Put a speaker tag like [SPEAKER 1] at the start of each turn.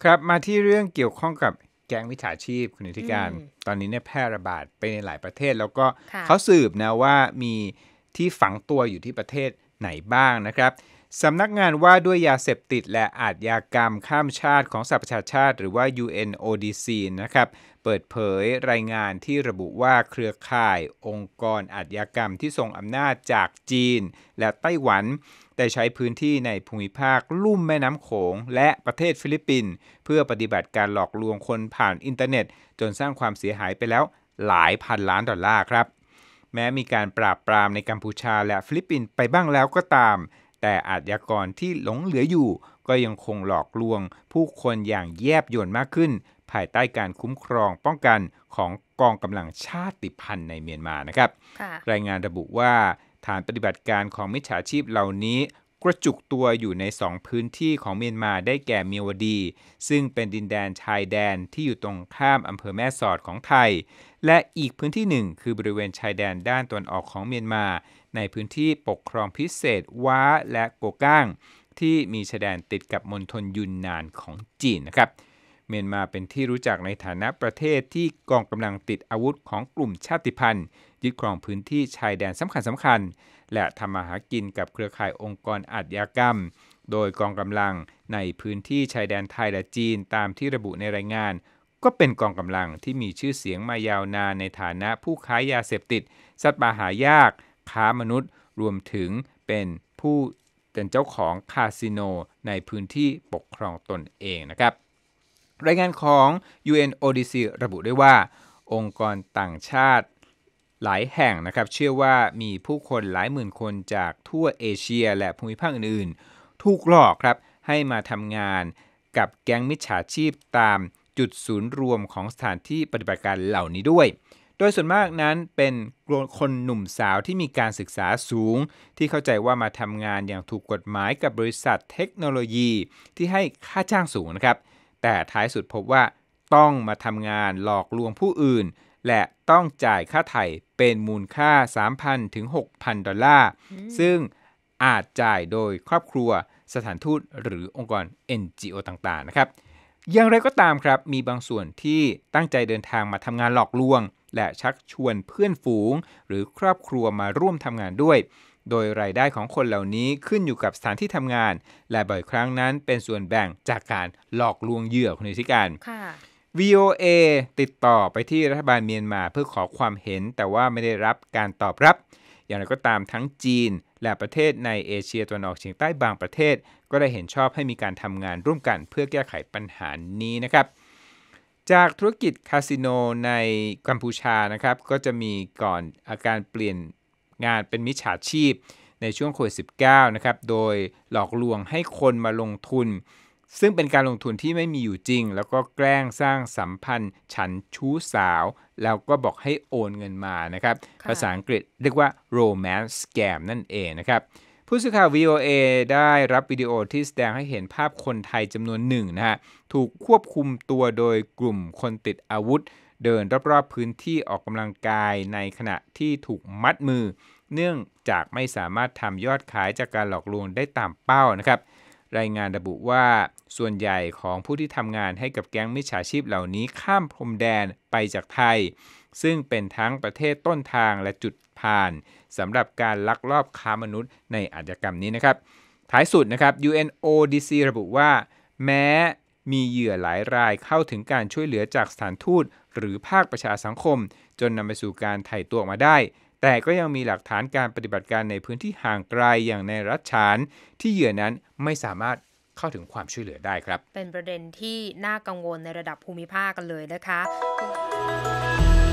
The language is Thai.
[SPEAKER 1] ครับมาที่เรื่องเกี่ยวข้องกับแก๊งมิจฉาชีพคุณนิติการตอนนี้เนี่ยแพร่ระบาดไปในหลายประเทศแล้วก็เขาสืบนะว่ามีที่ฝังตัวอยู่ที่ประเทศไหนบ้างนะครับสำนักงานว่าด้วยยาเสพติดและอาชญากรรมข้ามชาติของสหประชาชาติหรือว่า UNODC นะครับเปิดเผยรายงานที่ระบุว่าเครือข่ายองค์กรอาชญากรรมที่ทรงอำนาจจากจีนและไต้หวันได้ใช้พื้นที่ในภูมิภาคลุ่มแม่น้ำโขงและประเทศฟิลิปปินส์เพื่อปฏิบัติการหลอกลวงคนผ่านอินเทอร์เน็ตจนสร้างความเสียหายไปแล้วหลายพันล้านดอลลาร์ครับแม้มีการปราบปรามในกัมพูชาและฟิลิปปินส์ไปบ้างแล้วก็ตามแต่อาชญากรที่หลงเหลืออยู่ก็ยังคงหลอกลวงผู้คนอย่างแยบยลมากขึ้นภายใต้การคุ้มครองป้องกันของกองกำลังชาติพันธุ์ในเมียนมานะครับรายงานระบุว่าฐานปฏิบัติการของมิจฉาชีพเหล่านี้กระจุกตัวอยู่ใน2พื้นที่ของเมียนมาได้แก่เมียวดีซึ่งเป็นดินแดนชายแดนที่อยู่ตรงข้ามอำเภอแม่สอดของไทยและอีกพื้นที่หนึ่งคือบริเวณชายแดนด้านตะวันออกของเมียนมาในพื้นที่ปกครองพิเศษว้าและโกก้างที่มีชายแดนติดกับมณฑลยุนนานของจีนนะครับเมียนมาเป็นที่รู้จักในฐานะประเทศที่กองกำลังติดอาวุธของกลุ่มชาติพันธุ์ยึดครองพื้นที่ชายแดนสำคัญและทำมาหากินกับเครือข่ายองค์กรอาชญากรรมโดยกองกำลังในพื้นที่ชายแดนไทยและจีนตามที่ระบุในรายงานก็เป็นกองกำลังที่มีชื่อเสียงมายาวนานในฐานะผู้ค้ายาเสพติดสัตว์ป่าหายากค้ามนุษย์รวมถึงเป็นเจ้าของคาสิโนในพื้นที่ปกครองตนเองนะครับรายงานของ UNODC ระบุได้ว่าองค์กรต่างชาติหลายแห่งนะครับเชื่อว่ามีผู้คนหลายหมื่นคนจากทั่วเอเชียและภูมิภาคอื่นๆถูกหลอกครับให้มาทำงานกับแก๊งมิจฉาชีพตามจุดศูนย์รวมของสถานที่ปฏิบัติการเหล่านี้ด้วยโดยส่วนมากนั้นเป็นคนหนุ่มสาวที่มีการศึกษาสูงที่เข้าใจว่ามาทำงานอย่างถูกกฎหมายกับบริษัทเทคโนโลยีที่ให้ค่าจ้างสูงนะครับแต่ท้ายสุดพบว่าต้องมาทำงานหลอกลวงผู้อื่นและต้องจ่ายค่าไถ่เป็นมูลค่า 3,000 ถึง 6,000 ดอลลาร์ซึ่งอาจจ่ายโดยครอบครัวสถานทูตหรือองค์กร NGO ต่างๆนะครับอย่างไรก็ตามครับมีบางส่วนที่ตั้งใจเดินทางมาทำงานหลอกลวงและชักชวนเพื่อนฝูงหรือครอบครัวมาร่วมทำงานด้วยโดยรายได้ของคนเหล่านี้ขึ้นอยู่กับสถานที่ทำงานและบ่อยครั้งนั้นเป็นส่วนแบ่งจากการหลอกลวงเหยื่อคนที่การ VOA ติดต่อไปที่รัฐบาลเมียนมาเพื่อขอความเห็นแต่ว่าไม่ได้รับการตอบรับอย่างไรก็ตามทั้งจีนและประเทศในเอเชียตะวันออกเฉียงใต้บางประเทศก็ได้เห็นชอบให้มีการทำงานร่วมกันเพื่อแก้ไขปัญหานี้นะครับจากธุรกิจคาสิโนในกัมพูชานะครับก็จะมีก่อนอาการเปลี่ยนงานเป็นมิจฉาชีพในช่วงโควิด -19 นะครับโดยหลอกลวงให้คนมาลงทุนซึ่งเป็นการลงทุนที่ไม่มีอยู่จริงแล้วก็แกล้งสร้างสัมพันธ์ฉันชู้สาวแล้วก็บอกให้โอนเงินมานะครับภาษาอังกฤษเรียกว่า romance scam นั่นเองนะครับผู้สื่อข่าว VOA ได้รับวิดีโอที่แสดงให้เห็นภาพคนไทยจำนวนหนึ่งนะฮะถูกควบคุมตัวโดยกลุ่มคนติดอาวุธเดินรอบๆพื้นที่ออกกำลังกายในขณะที่ถูกมัดมือเนื่องจากไม่สามารถทำยอดขายจากการหลอกลวงได้ตามเป้านะครับรายงานระบุว่าส่วนใหญ่ของผู้ที่ทำงานให้กับแก๊งมิจฉาชีพเหล่านี้ข้ามพรมแดนไปจากไทยซึ่งเป็นทั้งประเทศต้นทางและจุดผ่านสำหรับการลักลอบค้ามนุษย์ในอาชญากรรมนี้นะครับท้ายสุดนะครับ UNODC ระบุว่าแม้มีเหยื่อหลายรายเข้าถึงการช่วยเหลือจากสถานทูตหรือภาคประชาสังคมจนนำไปสู่การไถ่ตัวออกมาได้แต่ก็ยังมีหลักฐานการปฏิบัติการในพื้นที่ห่างไกลอย่างในรัฐฉานที่เหยื่อนั้นไม่สามารถเข้าถึงความช่วยเหลือได้ครับ
[SPEAKER 2] เป็นประเด็นที่น่ากังวลในระดับภูมิภาคกันเลยนะคะ